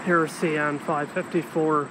Here's CN 554.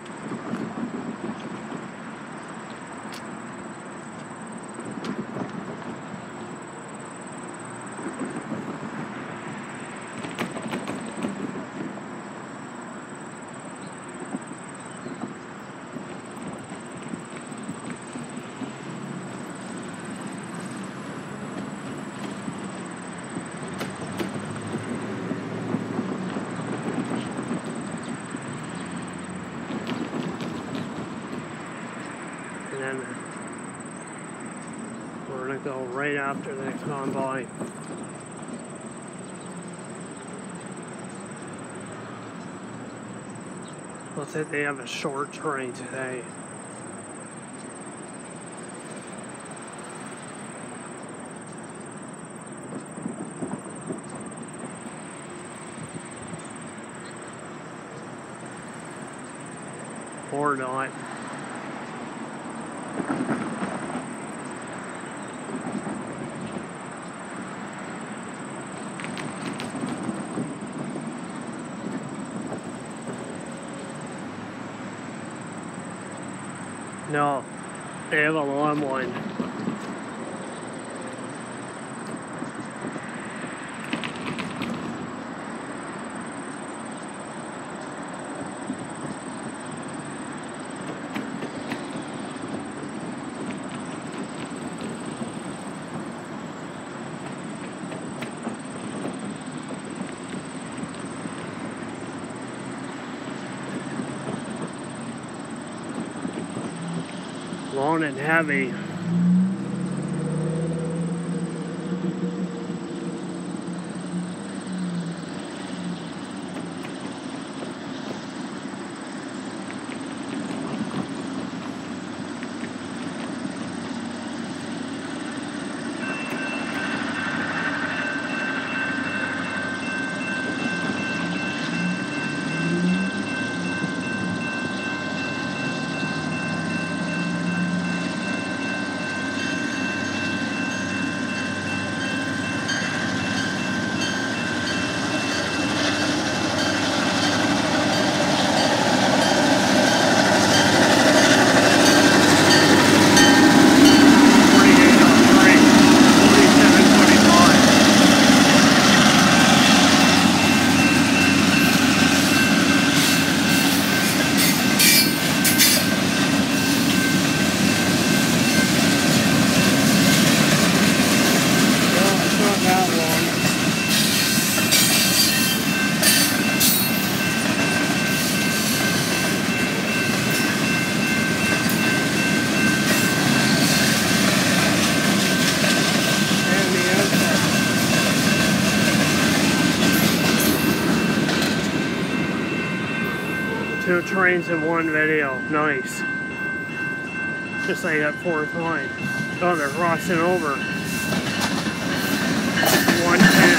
And then we're going to go right after the convoy. Looks like they have a short train today. Or not. No, they have a long one. Long and heavy. Two trains in one video. Nice. Just like that fourth line. Oh, they're crossing over. 110.